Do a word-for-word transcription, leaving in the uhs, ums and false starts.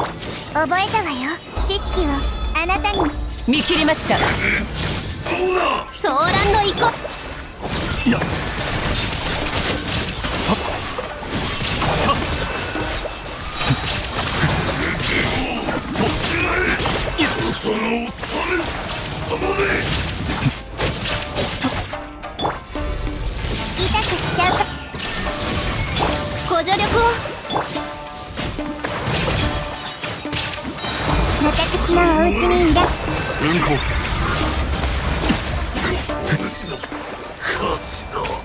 覚えたわよ。知識をあなたに見切りました。 ソーランの行こいや痛くしちゃうか。ご助力を。私のお家にいらっしうんこ勝ちだ。